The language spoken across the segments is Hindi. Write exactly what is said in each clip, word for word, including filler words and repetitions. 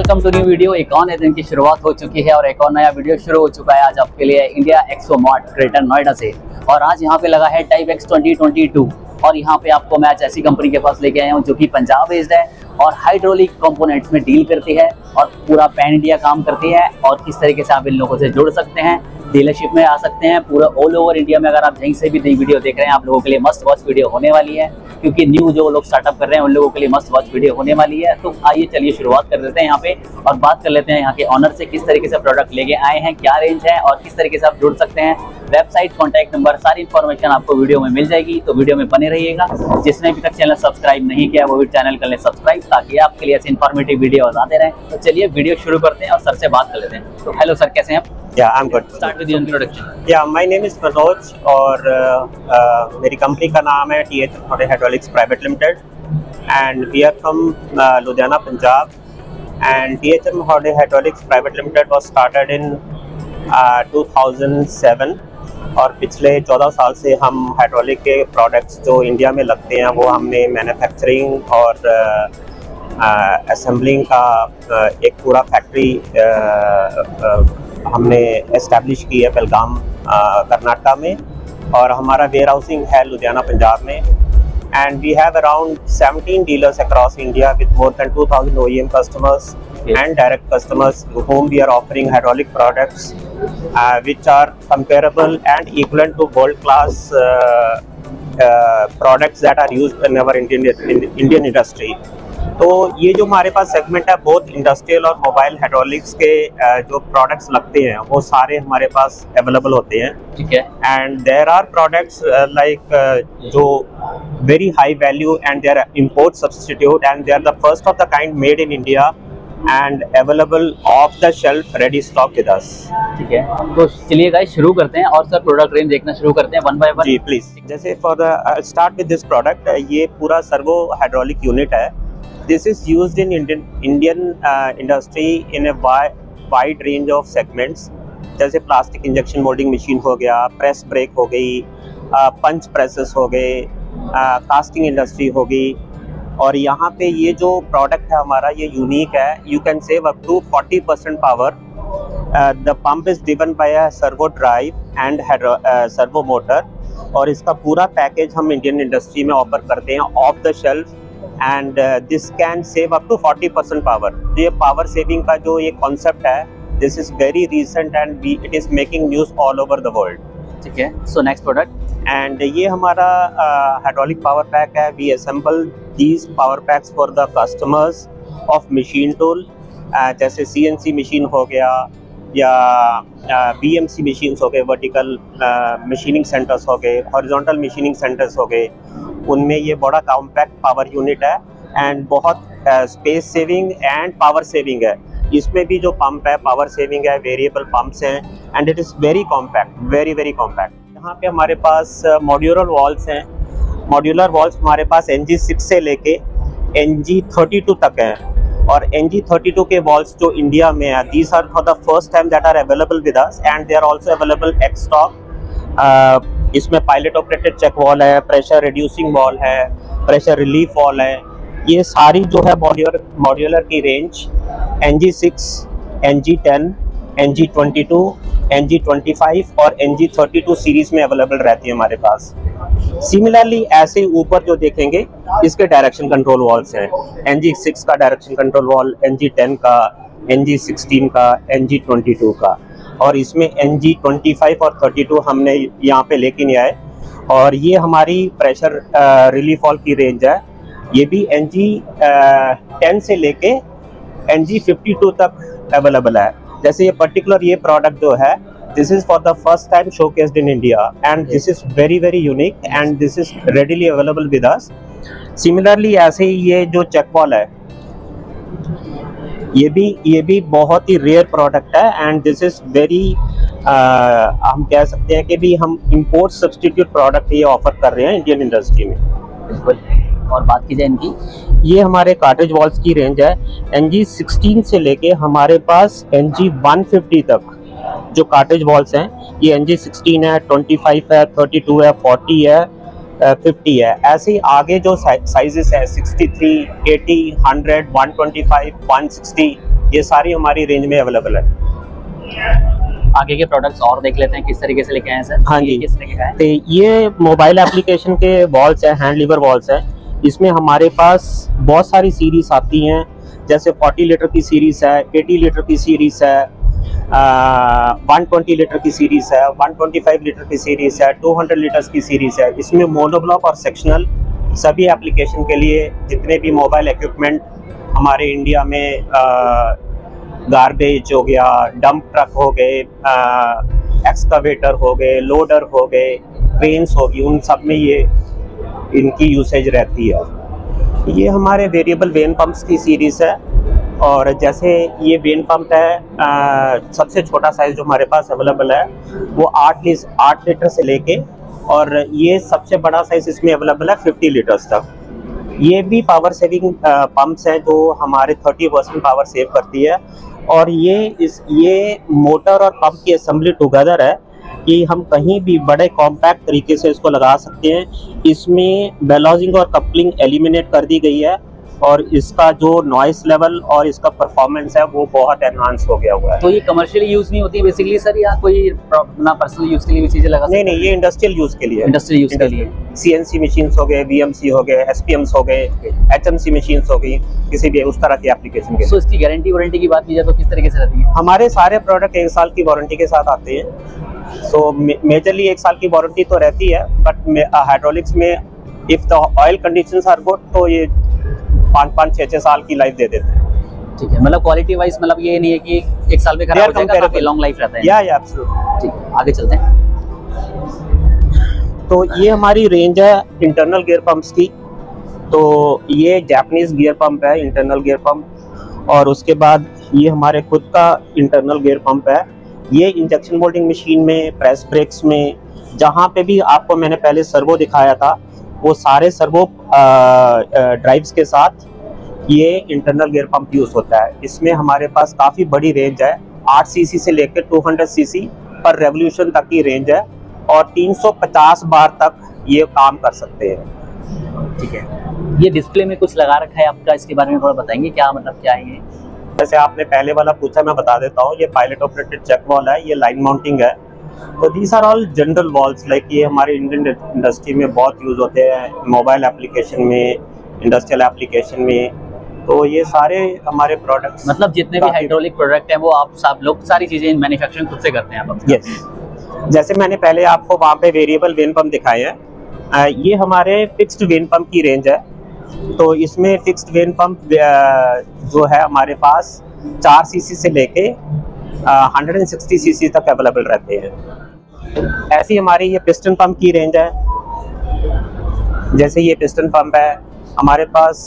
Welcome to new video. एक और नए दिन की शुरुआत हो चुकी है और एक और नया वीडियो शुरू हो चुका है आज आपके लिए India Expo Mart Greater Noida से। और आज यहाँ पे लगा है type X twenty twenty two और यहाँ पे आपको मैं ऐसी कंपनी के पास लेके आया हूँ जो कि पंजाब बेस्ड है और हाइड्रोलिक कंपोनेंट्स में डील करती है और पूरा पैन इंडिया काम करती है। और किस तरीके से आप इन लोगों से जुड़ सकते हैं, डीलरशिप में आ सकते हैं पूरा ऑल ओवर इंडिया में। अगर आप यहीं से भी नई वीडियो देख रहे हैं, आप लोगों के लिए मस्ट वॉच वीडियो होने वाली है, क्योंकि न्यू जो लोग स्टार्टअप कर रहे हैं उन लोगों के लिए मस्ट वॉच वीडियो होने वाली है। तो आइए चलिए शुरुआत कर लेते हैं यहाँ पे और बात कर लेते हैं यहाँ के ऑनर से, किस तरीके से प्रोडक्ट लेके आए हैं, क्या रेंज है और किस तरीके से आप जुड़ सकते हैं। वेबसाइट, कॉन्टैक्ट नंबर, सारी इन्फॉर्मेशन आपको वीडियो में मिल जाएगी, तो वीडियो में बने रहिएगा। जिसने अभी तक चैनल सब्सक्राइब नहीं किया वो भी चैनल कर ले सब्सक्राइब, ताकि आपके लिए ऐसे इन्फॉर्मेटिव वीडियो आते रहें। तो चलिए वीडियो शुरू करते हैं और सर से बात कर लेते हैं। तो हेलो सर, कैसे हैं आप? Yeah, I'm good. Start with your introduction. Yeah, my name is Manoj और uh, uh, मेरी कंपनी का नाम है T H M hydraulics private limited and we are from Ludhiana, Punjab. And T H M hydraulics private limited was started in two thousand seven और पिछले चौदह साल से हम हाइड्रोलिक के प्रोडक्ट्स जो इंडिया में लगते हैं वो हमने मैन्युफैक्चरिंग और असेंबलिंग uh, का uh, एक पूरा फैक्ट्री uh, uh, हमने एस्टैब्लिश की है बेलगाम कर्नाटका में, और हमारा वेयर हाउसिंग है लुधियाना, पंजाब में। And we have around seventeen dealers across India with more than two thousand O E M customers and direct customers to whom we are offering hydraulic products uh, which are comparable and equivalent to world class uh, uh, products that are used in our Indian in Indian industry। तो ये जो हमारे पास सेगमेंट है बहुत इंडस्ट्रियल और मोबाइल हाइड्रोलिक्स के जो प्रोडक्ट्स लगते हैं वो सारे हमारे पास अवेलेबल होते हैं, ठीक है। And there are products like जो very high value and they're import substitute and they are the first of the kind made in India and available off the shelf ready stock with us, ठीक है। तो चलिए गाइस शुरू करते हैं और सर प्रोडक्ट रेंज देखना शुरू करते हैं वन बाय वन। जी प्लीज। जैसे for the start with this product, ये पूरा सर्वो हाइड्रोलिक यूनिट है। This is used in Indian Indian uh, industry in a wide, wide range of segments, जैसे प्लास्टिक इंजेक्शन मोल्डिंग मशीन हो गया, प्रेस ब्रेक हो गई, पंच प्रेसेस हो गए, कास्टिंग इंडस्ट्री हो गई। और यहाँ पे ये जो प्रोडक्ट है हमारा ये यूनिक है। You can save up to forty percent power. The pump is driven by a servo drive and servo motor, और इसका पूरा पैकेज हम इंडियन इंडस्ट्री में ऑफर करते हैं off the shelf. And this can save up to forty percent power. तो ये पावर सेविंग का जो ये कॉन्सेप्ट है, this is very recent and it is making news all over the world, ठीक है। सो नेक्स्ट प्रोडक्ट, एंड ये हमारा हाइड्रोलिक पावर पैक है। We assemble these power packs for the customers of machine tool, जैसे सी एन सी मशीन हो गया या बी एम सी मशीन्स हो गए, वर्टिकल मशीनिंग सेंटर्स हो गए, हॉरिजॉन्टल मशीनिंग सेंटर्स हो गए। उनमें ये बड़ा कॉम्पैक्ट पावर यूनिट है एंड बहुत space saving and power saving है। इसमें भी जो पंप है पावर सेविंग है, वेरिएबल पंप्स हैं and it is very compact, very very compact. यहाँ पे हमारे पास मॉड्यूलर वॉल्स हैं। मॉड्यूलर वॉल्स हमारे पास एन जी सिक्स से लेके एन जी थर्टी टू तक हैं, और एन जी थर्टी टू के वॉल्स जो इंडिया में है, these are for the first time that are available with us and they are also available ex stock. इसमें पायलट ऑपरेटेड चेक वॉल है, प्रेशर रिड्यूसिंग वॉल है, प्रेशर रिलीफ वॉल है। ये सारी जो है मॉड्यूलर मॉड्यूलर की range N G six, N G ten, N G twenty two, N G twenty five और N G thirty two series में अवेलेबल रहती है हमारे पास। सिमिलरली ऐसे ऊपर जो देखेंगे इसके डायरेक्शन कंट्रोल वॉल्स हैं। एन जी सिक्स का direction control valve, N G ten का, एन जी सिक्सटीन का, एन जी ट्वेंटी टू का, और इसमें एन जी ट्वेंटी फाइव और थर्टी टू हमने यहाँ पे लेके नहीं आए। और ये हमारी प्रेशर रिलीफ वॉल की रेंज है। ये भी एन जी टेन से लेके एन जी फिफ्टी टू तक अवेलेबल है। जैसे ये पर्टिकुलर ये प्रोडक्ट जो है, this is for the first time showcased in India and this is very very unique and this is readily available with us. Similarly ऐसे ही ये जो चेक वॉल है, ये भी ये भी बहुत ही रेयर प्रोडक्ट है एंड दिस इज वेरी, हम कह सकते हैं कि भी हम इंपोर्ट सब्स्टिट्यूट प्रोडक्ट ये ऑफर कर रहे हैं इंडियन इंडस्ट्री में। बिल्कुल। और बात की जाए इनकी, ये हमारे कार्ट्रिज वॉल्स की रेंज है। एन जी सिक्सटीन से लेके हमारे पास एन जी वन फिफ्टी तक जो कार्ट्रिज वॉल्स हैं, ये एन जी सिक्सटीन है, ट्वेंटी फाइव है, थर्टी टू है, फोर्टी है, फिफ्टी है। ऐसे ही आगे जो साइजेस है sixty three, eighty, hundred, one twenty five, one sixty, ये सारी हमारी रेंज में अवेलेबल है। आगे के प्रोडक्ट्स और देख लेते हैं किस तरीके से लेके आए हैं सर। हाँ जी, किस तरीके का है? तो ये मोबाइल एप्लीकेशन के वॉल्स है, हैंड लीवर वॉल्स है। इसमें हमारे पास बहुत सारी सीरीज आती हैं, जैसे चालीस लीटर की सीरीज है, अस्सी लीटर की सीरीज है, वन ट्वेंटी लीटर की सीरीज है, वन ट्वेंटी फाइव लीटर की सीरीज है, टू हंड्रेड लीटर्स की सीरीज है। इसमें मोनोब्लॉक और सेक्शनल सभी एप्लीकेशन के लिए जितने भी मोबाइल इक्विपमेंट हमारे इंडिया में गार्बेज हो गया, डंप ट्रक हो गए, एक्सकावेटर हो गए, लोडर हो गए, क्रेन्स होगी, उन सब में ये इनकी यूसेज रहती है। ये हमारे वेरिएबल वेन पंप्स की सीरीज़ है। और जैसे ये वेन पंप है, आ, सबसे छोटा साइज़ जो हमारे पास अवेलेबल है वो आठ लीटर आठ लीटर से लेके, और ये सबसे बड़ा साइज़ इसमें अवेलेबल है फिफ्टी लीटर्स तक। ये भी पावर सेविंग पंप्स हैं जो हमारे थर्टी परसेंट पावर सेव करती है। और ये इस ये मोटर और पंप की असेंबली टुगेदर है कि हम कहीं भी बड़े कॉम्पैक्ट तरीके से इसको लगा सकते हैं। इसमें बैलेंसिंग और कपलिंग एलिमिनेट कर दी गई है, और इसका जो नॉइस लेवल और इसका परफॉर्मेंस है वो बहुत एनहांस हो गया हुआ है। तो ये कमर्शियल यूज नहीं होती है बेसिकली सर, या कोई अपना पर्सनल यूज के लिए भी चीजें लगा? नहीं नहीं, ये इंडस्ट्रियल यूज के लिए, इंडस्ट्रियल यूज के लिए सीएनसी मशीन्स हो गए, वीएमसी हो गए, एसपीएम्स हो गए, एचएमसी मशीन्स हो गई, किसी भी उस तरह की एप्लीकेशन के। सो इसकी गारंटी वारंटी की बात की जाए तो किस तरीके से रहती है? हमारे सारे प्रोडक्ट एक साल की वारंटी के साथ आते हैं। सो मेजरली एक साल की वारंटी तो रहती है, बट हाइड्रोलिक्स में if the oil conditions are good तो ये पाँच पाँच छः छः साल की लाइफ दे देते हैं। ठीक है, मतलब क्वालिटी वाइज मतलब ये नहीं है कि एक साल में खराब हो जाएगा, काफी लॉन्ग लाइफ रहता है। या या एब्सोल्युटली। ठीक है, आगे चलते हैं। तो ये हमारी रेंज है इंटरनल गियर पंप्स की। तो ये जापानीज गियर पंप है, इंटरनल गियर पंप। और उसके बाद ये हमारे खुद का इंटरनल गियर पंप है। ये इंजेक्शन मोल्डिंग मशीन में, प्रेस ब्रेक्स में, जहाँ पे भी आपको मैंने पहले सर्वो दिखाया था, वो सारे सर्वो ड्राइव्स के साथ ये इंटरनल गियर पंप यूज होता है। इसमें हमारे पास काफ़ी बड़ी रेंज है, आठ सीसी से लेकर दो सौ सीसी पर रेवोल्यूशन तक की रेंज है, और तीन सौ पचास बार तक ये काम कर सकते हैं। ठीक है, ये डिस्प्ले में कुछ लगा रखा है आपका, इसके बारे में थोड़ा बताएंगे क्या मतलब क्या है ये? जैसे आपने पहले वाला पूछा, मैं बता देता हूँ। ये पायलट ऑपरेटेड चेक वॉल है, ये लाइन माउंटिंग है। तो these are all general valves, like ये हमारे इंडियन इंडस्ट्री में बहुत यूज होते हैं, मोबाइल एप्लीकेशन में, इंडस्ट्रियल एप्लीकेशन में। तो ये सारे हमारे प्रोडक्ट्स, मतलब जितने भी हाइड्रोलिक प्रोडक्ट हैं वो आप सब लोग सारी चीजें मैन्युफैक्चरिंग खुद से करते हैं आप? यस। जैसे मैंने पहले आपको वहाँ पे वेरिएबल वेन पंप दिखाए हैं, ये हमारे फिक्स्ड वेन पंप की रेंज है। तो इसमें फिक्स्ड वेन पंप जो है हमारे पास चार सीसी से लेके हंड्रेड एंड सिक्सटी सीसी तक अवेलेबल रहते हैं। ऐसी हमारी ये पिस्टन पंप की रेंज है। जैसे ये पिस्टन पंप है हमारे पास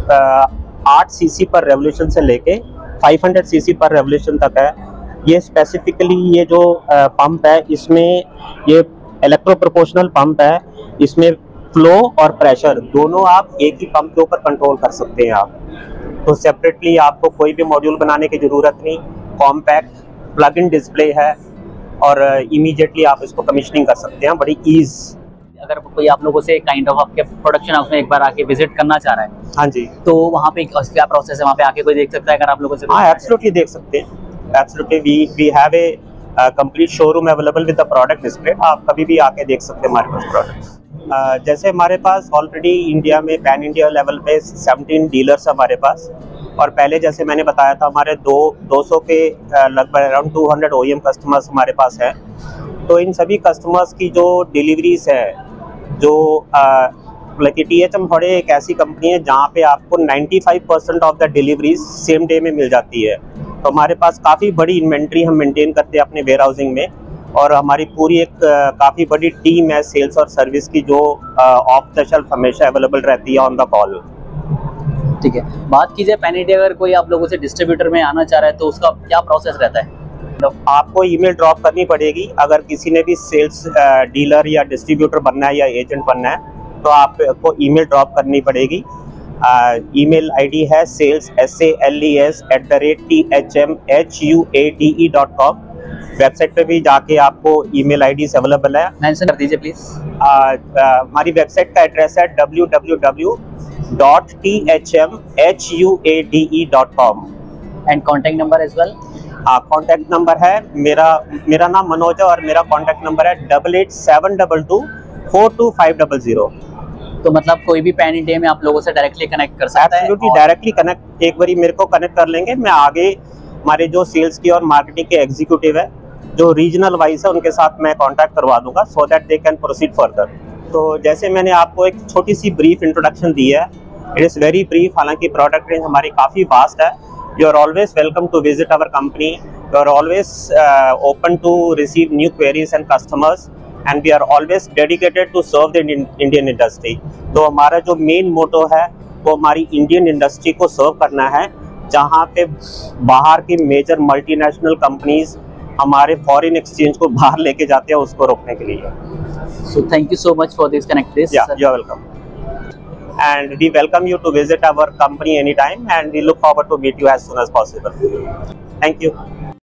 आठ सीसी पर रेवोल्यूशन से लेके पाँच सौ सीसी पर रेवोल्यूशन तक है। ये स्पेसिफिकली ये जो पंप है, इसमें ये इलेक्ट्रो प्रोपोर्शनल पंप है। इसमें फ्लो और प्रेशर दोनों आप एक ही पंप के ऊपर कंट्रोल कर सकते हैं आप। तो सेपरेटली आपको कोई भी मॉड्यूल बनाने की ज़रूरत नहीं, कॉम्पैक्ट प्लग इन डिस्प्ले है, और इमीडिएटली आप इसको कमीशनिंग कर सकते हैं बड़ी ईज। अगर कोई आप लोगों से काइंड ऑफ आपके प्रोडक्शन हाउस में एक बार आके विजिट करना चाह रहा है, हाँ जी, तो वहाँ पे क्या प्रोसेस है? वहाँ पे आके कोई देख सकता है अगर आप लोगों से? हाँ, एब्सोल्युटली देख सकते हैं। Absolutely we we have a complete showroom available with the product display. आप कभी भी आके देख सकते हैं हमारे पास प्रोडक्ट्स। uh, जैसे हमारे पास ऑलरेडी इंडिया में पैन इंडिया लेवल पे सत्रह डीलर्स हमारे पास, और पहले जैसे मैंने बताया था हमारे दो दो सौ के लगभग अराउंड दो सौ ओईएम कस्टमर्स हमारे पास हैं। तो इन सभी कस्टमर्स की जो डिलीवरीज है, जो लाइक टीएचएम थोड़े एक ऐसी कंपनी है जहाँ पे आपको पचानवे percent of the deliveries same day में मिल जाती है। तो हमारे पास काफ़ी बड़ी इन्वेंट्री हम मेंटेन करते हैं अपने वेयर हाउसिंग में, और हमारी पूरी एक काफ़ी बड़ी टीम है सेल्स और सर्विस की, जो ऑफ द शेल्फ हमेशा अवेलेबल रहती है ऑन द कॉल। ठीक है, बात की जाए पैन इंडिया, अगर कोई आप लोगों से डिस्ट्रीब्यूटर में आना चाह रहा है तो उसका क्या प्रोसेस रहता है? तो आपको ईमेल ड्रॉप करनी पड़ेगी। अगर किसी ने भी सेल्स डीलर या डिस्ट्रीब्यूटर बनना है या एजेंट बनना है तो आपको ईमेल ड्रॉप करनी पड़ेगी। ईमेल आईडी है sales S A L E S at the rate T H M H U A D E dot com. Website पे भी जाके आपको ईमेल आईडी अवेलेबल है, मेंशन कर दीजिए प्लीज। हमारी वेबसाइट का एड्रेस है W W W dot T H M H U A D E dot com. And contact number as well? हाँ, कॉन्टैक्ट नंबर है मेरा मेरा नाम मनोज है और मेरा कॉन्टैक्ट नंबर है double eight seven double two four two five double zero. तो मतलब कोई भी पैन इंडिया में आप लोगों से डायरेक्टली कनेक्ट कर सकता है? एब्सोल्युटली डायरेक्टली कनेक्ट, एक बारी मेरे को कनेक्ट कर लेंगे, मैं आगे हमारे जो सेल्स की और मार्केटिंग के एग्जीक्यूटिव है जो रीजनल वाइज है उनके साथ मैं कांटेक्ट करवा दूंगा so that they can proceed further. तो जैसे मैंने आपको एक छोटी सी ब्रीफ इंट्रोडक्शन दी है, इट इज़ वेरी ब्रीफ, हालांकि प्रोडक्ट रेंज हमारी काफ़ी वास्ट है। You are always welcome to visit our company, you are always open to receive new queries and customers and we are always dedicated to serve the Indian industry. तो हमारा जो मेन मोटो है वो हमारी इंडियन इंडस्ट्री को सर्व करना है, जहाँ पे बाहर की मेजर मल्टीनेशनल कंपनीज हमारे फॉरेन एक्सचेंज को बाहर लेके जाते हैं, उसको रोकने के लिए। So thank you so much for this connect this. Yeah, you're welcome. And we welcome you to visit our company anytime and we look forward to meet you as soon as possible. Thank you.